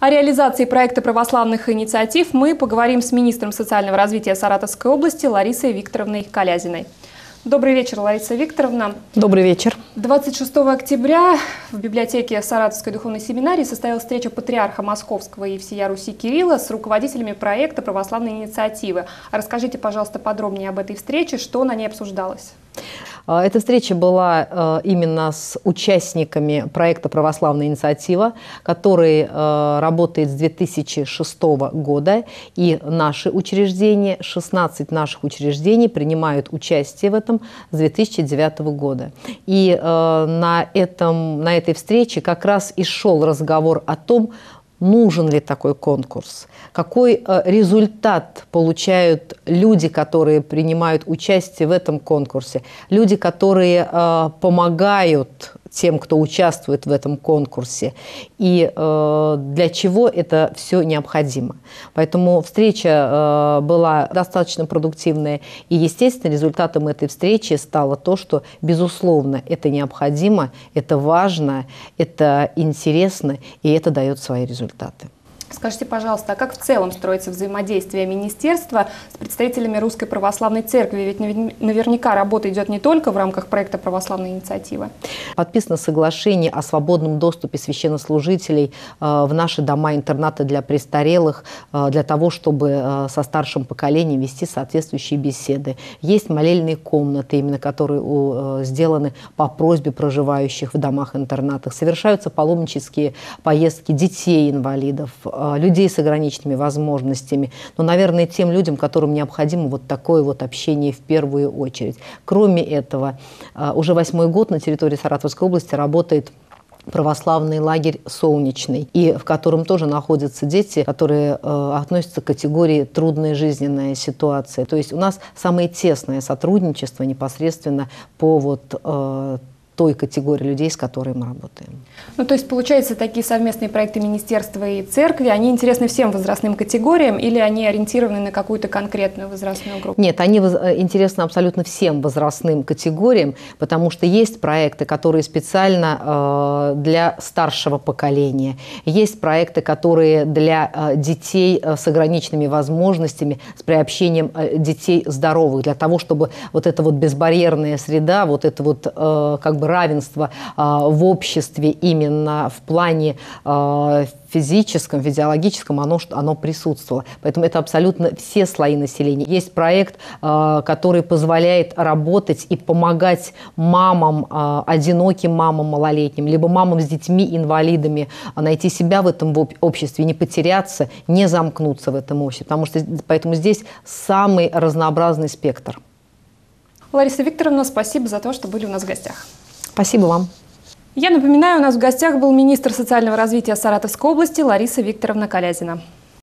О реализации проекта православных инициатив мы поговорим с министром социального развития Саратовской области Ларисой Викторовной Колязиной. Добрый вечер, Лариса Викторовна. Добрый вечер. 26 октября в библиотеке Саратовской духовной семинарии состоялась встреча патриарха Московского и всея Руси Кирилла с руководителями проекта православной инициативы. Расскажите, пожалуйста, подробнее об этой встрече, что на ней обсуждалось. Эта встреча была именно с участниками проекта «Православная инициатива», который работает с 2006 года. И наши учреждения, 16 наших учреждений принимают участие в этом с 2009 года. И на этой встрече как раз и шел разговор о том, нужен ли такой конкурс, какой результат получают люди, которые принимают участие в этом конкурсе, люди, которые помогают тем, кто участвует в этом конкурсе, и для чего это все необходимо. Поэтому встреча была достаточно продуктивная, и, естественно, результатом этой встречи стало то, что, безусловно, это необходимо, это важно, это интересно, и это дает свои результаты. Скажите, пожалуйста, а как в целом строится взаимодействие министерства с представителями Русской Православной Церкви? Ведь наверняка работа идет не только в рамках проекта православной инициативы. Подписано соглашение о свободном доступе священнослужителей в наши дома-интернаты для престарелых, для того, чтобы со старшим поколением вести соответствующие беседы. Есть молельные комнаты, именно которые сделаны по просьбе проживающих в домах-интернатах. Совершаются паломнические поездки детей-инвалидов, людей с ограниченными возможностями, но, наверное, тем людям, которым необходимо вот такое вот общение в первую очередь. Кроме этого, уже 8-й год на территории Саратовской области работает православный лагерь «Солнечный», и в котором тоже находятся дети, которые относятся к категории «трудная жизненная ситуация». То есть у нас самое тесное сотрудничество непосредственно по той категории людей, с которой мы работаем. Ну, то есть, получается, такие совместные проекты министерства и церкви, они интересны всем возрастным категориям или они ориентированы на какую-то конкретную возрастную группу? Нет, они интересны абсолютно всем возрастным категориям, потому что есть проекты, которые специально для старшего поколения, есть проекты, которые для детей с ограниченными возможностями, с приобщением детей здоровых, для того, чтобы вот эта вот безбарьерная среда, вот это вот как бы равенство в обществе именно в плане физическом, физиологическом, оно присутствовало. Поэтому это абсолютно все слои населения. Есть проект, который позволяет работать и помогать мамам, одиноким мамам малолетним, либо мамам с детьми-инвалидами найти себя в этом обществе, не потеряться, не замкнуться в этом обществе. Поэтому здесь самый разнообразный спектр. Лариса Викторовна, спасибо за то, что были у нас в гостях. Спасибо вам. Я напоминаю, у нас в гостях был министр социального развития Саратовской области Лариса Викторовна Колязина.